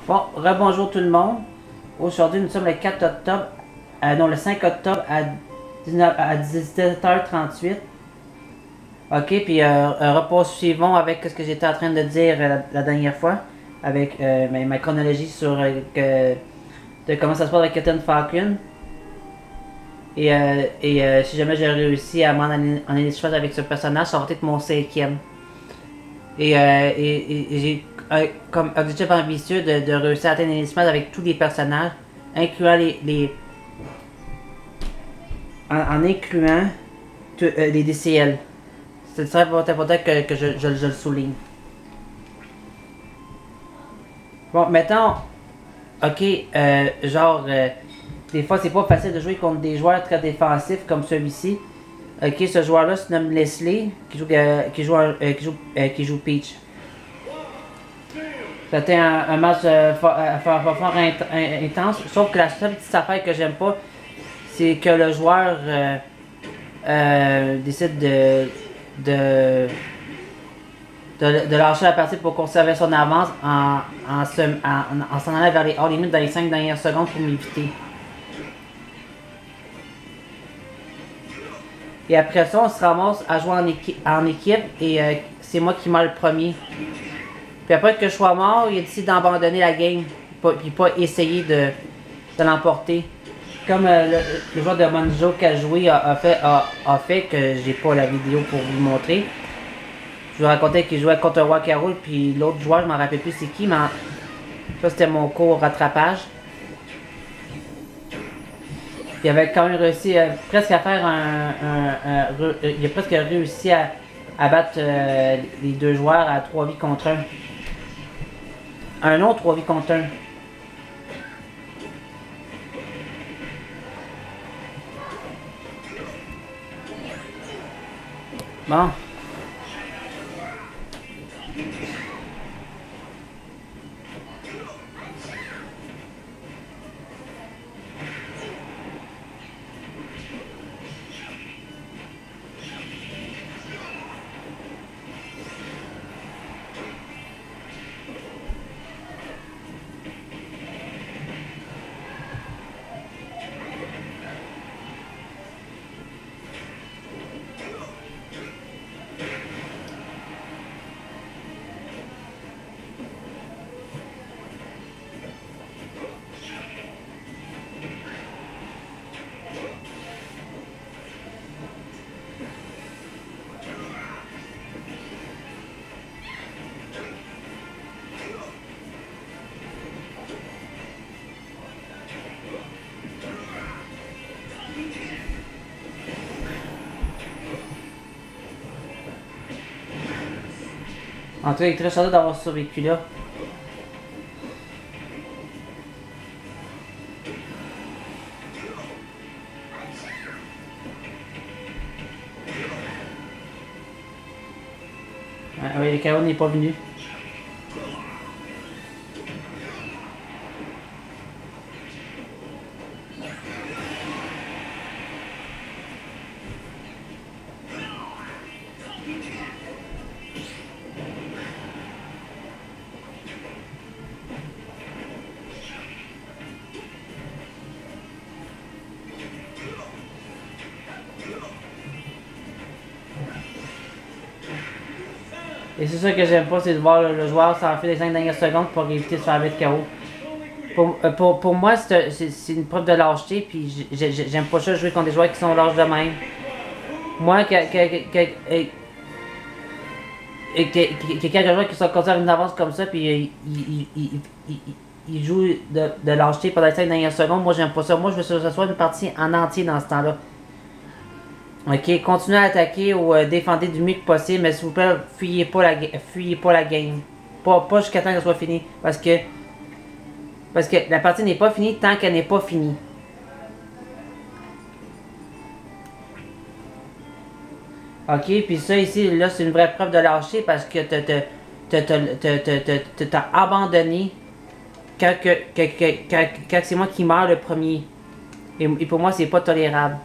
Bon, rebonjour tout le monde. Aujourd'hui, nous sommes le 4 octobre, non, le 5 octobre à 17h38. Ok, puis poursuivons avec ce que j'étais en train de dire la dernière fois, avec ma chronologie sur de comment ça se passe avec Captain Falcon. Si jamais j'ai réussi à m'en aller avec ce personnage, ça va être mon cinquième. Et j'ai comme objectif ambitieux de réussir à atteindre les smash avec tous les personnages, incluant en incluant les DCL. C'est très important que je le souligne. Bon, mettons, ok, des fois c'est pas facile de jouer contre des joueurs très défensifs comme celui-ci. Ok, ce joueur-là se nomme Leslie, qui joue Peach. C'était un match fort intense, sauf que la seule petite affaire que j'aime pas, c'est que le joueur décide de lâcher la partie pour conserver son avance en s'en allant vers les hors limites dans les 5 dernières secondes pour m'éviter. Et après ça, on se ramasse à jouer en équipe et c'est moi qui meurs le premier. Puis après que je sois mort, il a décidé d'abandonner la game, puis pas essayer de l'emporter. Comme le joueur de Monjo qui a joué a fait que j'ai pas la vidéo pour vous montrer. Je vous racontais qu'il jouait contre Wakarul, puis l'autre joueur, je m'en rappelle plus c'est qui, mais ça c'était mon cours rattrapage. Il avait quand même réussi presque à faire il a presque réussi à battre les deux joueurs à 3 vies contre 1. Un autre 3 vies contre 1. Bon. En tout cas, il est très chanceux d'avoir survécu là. Oui, le KO n'est pas venu. Et c'est ça que j'aime pas, c'est de voir le joueur s'enfuir les 5 dernières secondes pour éviter de se faire mettre KO. Pour moi, c'est une preuve de lâcheté, puis j'aime pas ça jouer contre des joueurs qui sont lâches de même. Moi, que quelques joueurs qui sont conservés une avance comme ça, puis ils jouent de lâcheté pendant les 5 dernières secondes, moi j'aime pas ça. Moi, je veux que ce soit une partie en entier dans ce temps-là. Ok, continuez à attaquer ou défendez du mieux que possible, mais s'il vous plaît, fuyez pas la game. Pas jusqu'à temps qu'elle soit finie. Parce que la partie n'est pas finie tant qu'elle n'est pas finie. Ok, puis ça ici, là, c'est une vraie preuve de lâcher parce que t'as abandonné quand c'est moi qui meurs le premier. Et pour moi, c'est pas tolérable.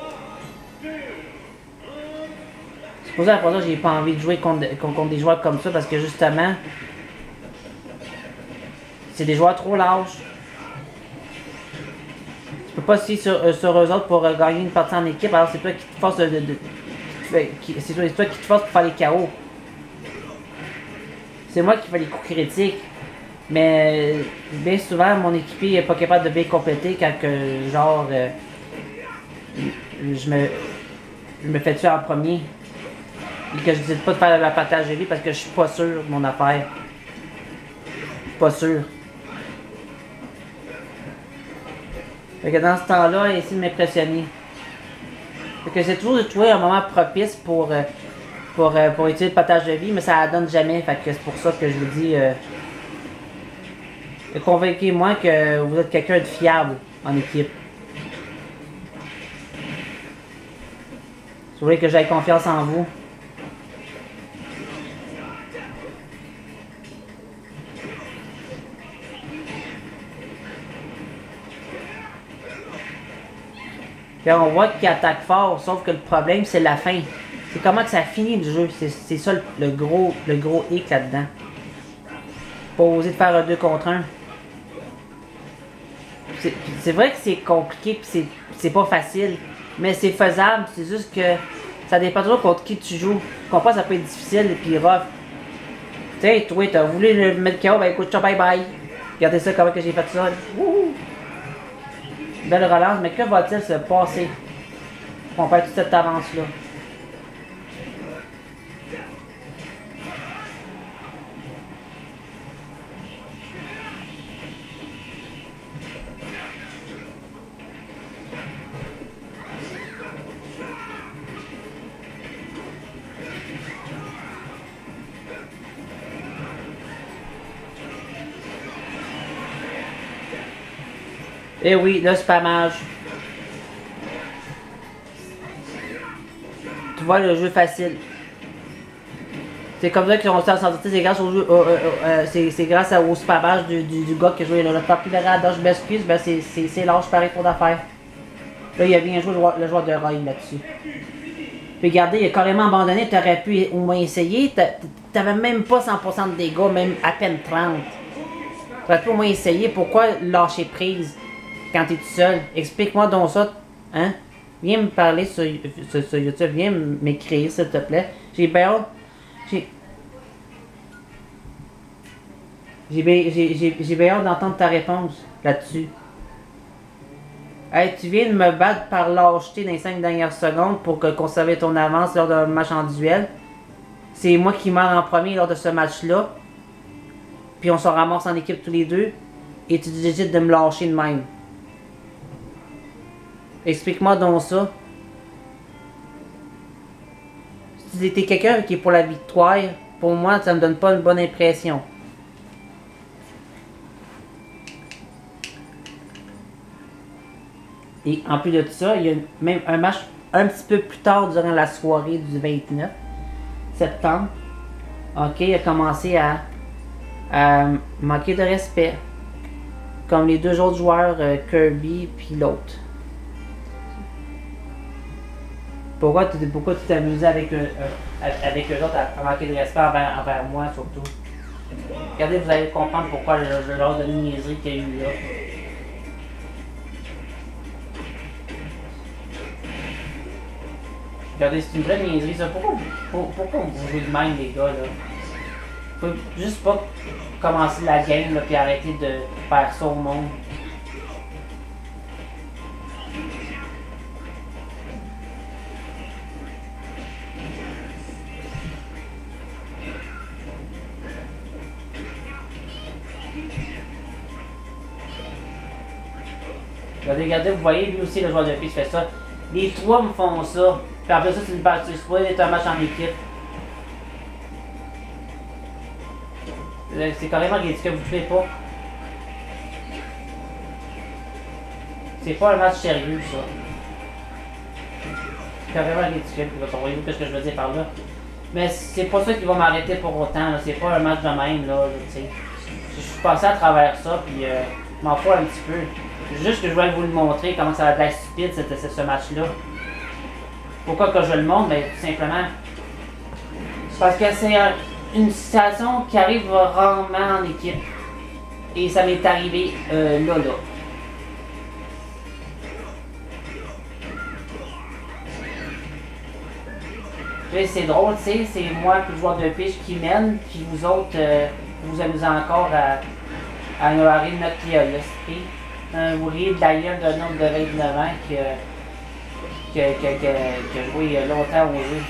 C'est pour ça que j'ai pas envie de jouer contre des joueurs comme ça parce que justement, C'est des joueurs trop lâches. Tu peux pas se fier sur eux autres pour gagner une partie en équipe, alors c'est toi qui te force c'est toi qui te force pour faire les KO. C'est moi qui fais les coups critiques. Mais bien souvent, mon équipier n'est pas capable de bien compléter quand que, genre, je me fais tuer en premier. Et que je décide pas de faire la partage de vie parce que je suis pas sûr de mon affaire. Je suis pas sûr. Fait que dans ce temps-là, il essaie de m'impressionner. Fait que c'est toujours de trouver un moment propice pour utiliser le partage de vie, mais ça la donne jamais. Fait que c'est pour ça que je vous dis, convainquez-moi que vous êtes quelqu'un de fiable en équipe. Si vous voulez que j'aie confiance en vous. Puis on voit qu'il attaque fort, sauf que le problème, c'est la fin. C'est comment que ça finit le jeu. C'est ça le gros hic là-dedans. Pas oser de faire un 2 contre 1. C'est vrai que c'est compliqué pis c'est pas facile. Mais c'est faisable. C'est juste que ça dépend toujours contre qui tu joues. Je comprends que ça peut être difficile et puis rough. Tu sais, toi, t'as voulu le mettre KO, ben écoute, ciao, bye bye. Regardez ça, comment que j'ai fait ça. Wouhou! Belle relance, mais que va-t-il se passer pour qu'on perd toute cette avance-là? Eh oui, le spammage. Tu vois le jeu facile. C'est comme ça qu'ils ont réussi à s'en sortir, c'est grâce au jeu, c'est grâce au spammage du gars qui a joué le plus de je m'excuse, ben c'est lâche pareil pour d'affaires. Là, il a bien joué le joueur de Roy là-dessus. Puis regardez, il a carrément abandonné, t'aurais pu au moins essayer, t'avais même pas 100% de dégâts, même à peine 30. T'aurais pu au moins essayer, pourquoi lâcher prise? Quand t'es tout seul, explique-moi donc ça, hein? Viens me parler sur YouTube, viens m'écrire s'il te plaît. J'ai bien hâte, j'ai bien hâte d'entendre ta réponse là-dessus. Hey, tu viens de me battre par lâcheté dans les 5 dernières secondes pour conserver ton avance lors d'un match en duel. C'est moi qui meurs en premier lors de ce match-là. Puis on se ramasse en équipe tous les deux. Et tu décides de me lâcher de même. Explique-moi donc ça. Si t'es quelqu'un qui est pour la victoire, pour moi, ça me donne pas une bonne impression. Et en plus de tout ça, il y a même un match un petit peu plus tard durant la soirée du 29 septembre. Ok, il a commencé à manquer de respect. Comme les deux autres joueurs, Kirby puis l'autre. Pourquoi tu t'es amusé avec eux autres à manquer de respect envers moi surtout? Regardez, vous allez comprendre pourquoi le genre de niaiserie qu'il y a eu là. Regardez, c'est une vraie niaiserie ça. Pourquoi vous jouez de même les gars là? Faut juste pas commencer la game là puis arrêter de faire ça au monde. Regardez, vous voyez, lui aussi, le joueur de pitch fait ça. Les trois me font ça. Puis après ça, c'est une partie. C'est supposé être un match en équipe. C'est carrément ridicule, vous ne faites pas. C'est pas un match sérieux, ça. C'est carrément ridicule. Voyez-vous ce que je veux dire par là. Mais c'est pas ça qui va m'arrêter pour autant. C'est pas un match de même, là. Je suis passé à travers ça, puis je m'en fous un petit peu. Juste que je voulais vous le montrer, comment ça va être stupide ce match-là. Pourquoi que je le montre? Ben, tout simplement. Parce que c'est une situation qui arrive rarement en équipe. Et ça m'est arrivé là. C'est drôle, tu sais, c'est moi puis le joueur de pitch qui mène, puis vous autres, vous amusez encore à nous arriver notre curiosité. Vous riez de la gueule d'un homme de 29 ans qui a joué longtemps au jeu.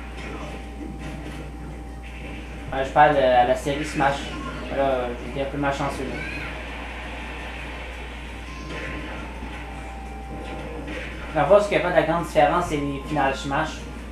Je parle à la série Smash. Là, j'étais un peu malchanceux là. La fois, ce qui a fait la grande différence, c'est les finales Smash.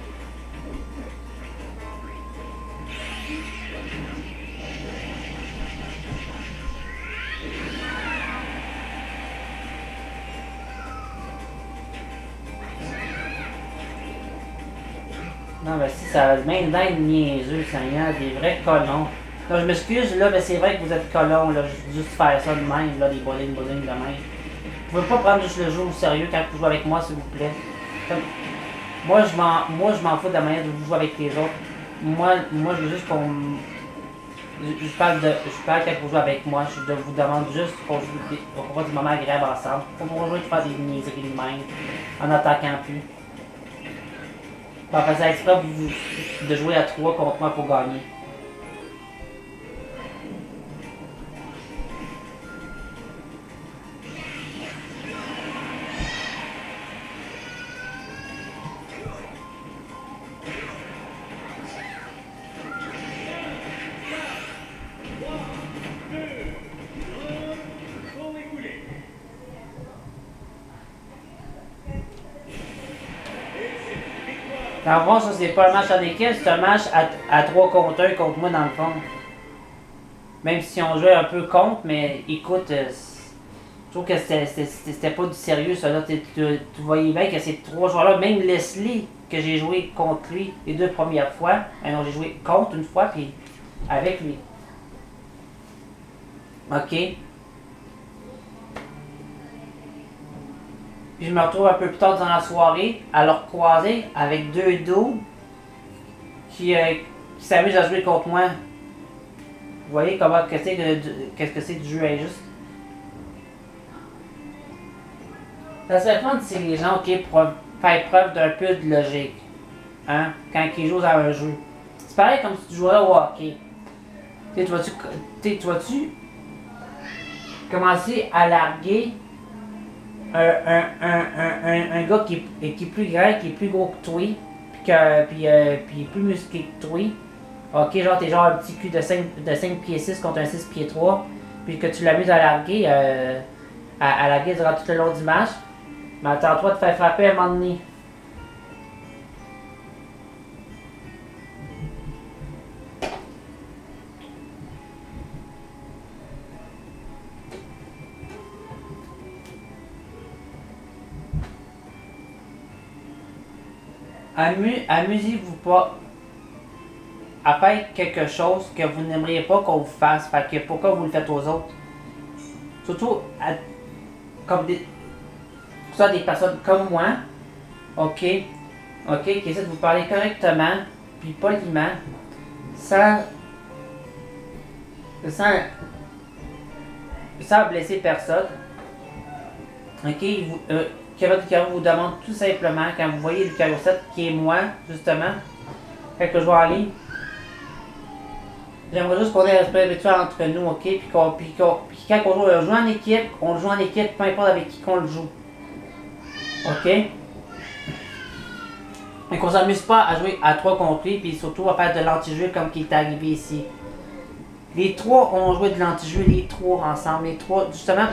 Non, mais si ça même d'être niaiseux, Seigneur, des vrais colons. Non, je m'excuse, là, mais c'est vrai que vous êtes colons, là, juste faire ça de même, là, des bowling de même. Vous pouvez pas prendre juste le jeu au sérieux quand vous jouez avec moi, s'il vous plaît. Comme, moi, je m'en fous de la manière dont vous jouez avec les autres. Moi, je veux juste qu'on... Je parle quand vous jouez avec moi, je vous demande juste qu'on fasse des moments agréables ensemble. Qu'on va jouer de faire des niaiseries de même, en attaquant plus. En faisant exprès de jouer à 3 contre moi pour gagner. Dans le fond, ça c'est pas un match en équipe, c'est un match à 3 contre 1 contre moi dans le fond. Même si on jouait un peu contre, mais écoute, je trouve que c'était pas du sérieux ça là. Tu voyais bien que ces 3 joueurs-là, même Leslie, que j'ai joué contre lui les 2 premières fois, alors j'ai joué contre une fois, puis avec lui. Ok. Puis je me retrouve un peu plus tard dans la soirée à leur croiser avec 2 dos qui s'amusent à jouer contre moi. Vous voyez comment qu'est-ce que c'est du jeu injuste? Ça serait fun si les gens pour faire preuve d'un peu de logique. Hein? Quand ils jouent à un jeu. C'est pareil comme si tu jouais au hockey. Tu vas-tu commencer à larguer un gars qui est plus grand, qui est plus gros que toi, puis plus musclé que toi. Ok, genre t'es genre un petit cul de 5 pieds 6 contre un 6 pieds 3, puis que tu l'amuses à larguer, à larguer durant tout le long du match, mais attends-toi de te faire frapper à un moment donné. Amusez-vous pas à faire quelque chose que vous n'aimeriez pas qu'on vous fasse. Fait que pourquoi vous le faites aux autres? Surtout comme des personnes comme moi, ok, qui essaient de vous parler correctement, puis poliment, sans blesser personne. Ok, Lucario vous demande tout simplement, quand vous voyez Lucario 7, qui est moi, justement, quand je vais en ligne, j'aimerais juste qu'on ait un respect mutuel entre nous, ok? Puis quand on joue en équipe, on le joue en équipe, peu importe avec qui qu'on le joue. Ok? Et qu'on s'amuse pas à jouer à 3 contre lui, puis surtout à faire de l'anti-jeu comme qui est arrivé ici. Les 3 ont joué de l'anti-jeu, les 3 ensemble, les 3, justement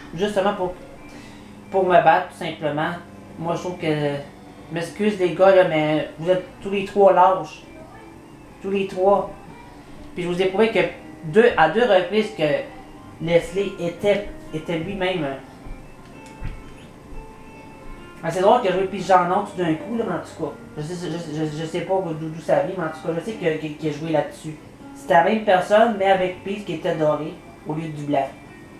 pour me battre, tout simplement. Moi, je trouve que... Je m'excuse les gars, là, mais vous êtes tous les 3 lâches. Tous les 3. Puis je vous ai prouvé que à deux reprises que Leslie était lui-même... c'est drôle qu'il a joué Pigeon tout d'un coup, là, mais en tout cas. Je sais pas d'où ça vient, mais en tout cas, je sais qu'il a joué là-dessus. C'était la même personne, mais avec Peace qui était doré au lieu du blanc.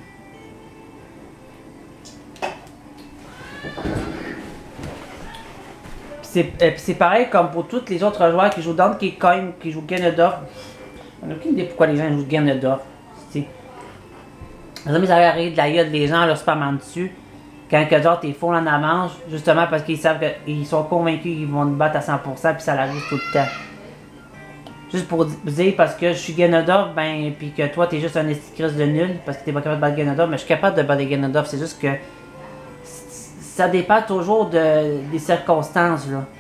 C'est pareil comme pour tous les autres joueurs qui jouent Donkey Kong, qui jouent Ganondorf. On n'a aucune idée pourquoi les gens jouent Ganondorf. Les amis, ça arrive de la gueule des gens, leur Superman dessus. Quand que genre t'es full en avance, justement parce qu'ils savent qu'ils sont convaincus qu'ils vont te battre à 100% puis ça l'arrive tout le temps. Juste pour dire parce que je suis Ganondorf, ben puis que toi t'es juste un esticris de nul parce que t'es pas capable de battre Ganondorf, mais je suis capable de battre Ganondorf, c'est juste que ça dépend toujours des circonstances là.